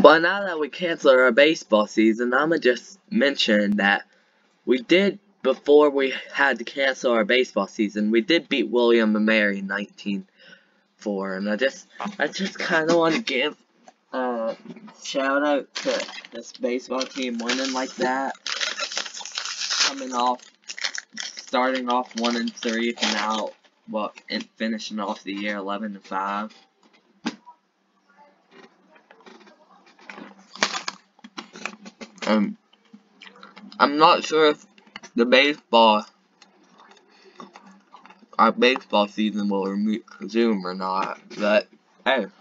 But now that we canceled our baseball season, I'ma just mention that we did, before we had to cancel our baseball season, we did beat William and Mary 19-4, and I just kind of want to give a shout out to this baseball team winning like that, starting off 1-3, and now and finishing off the year 11-5. I'm not sure if our baseball season will resume or not, but hey.